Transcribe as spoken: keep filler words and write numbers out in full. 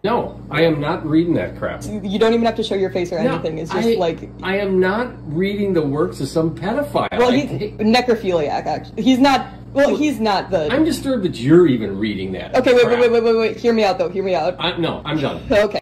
No, I am not reading that crap. You don't even have to show your face or No, anything. It's just I, like... I am not reading the works of some pedophile. Well, I he's hate- necrophiliac, actually. He's not... Well, he's not the... I'm disturbed that you're even reading that. Okay, wait, crap. wait, wait, wait, wait, wait. Hear me out, though. Hear me out. I, no, I'm done. Okay.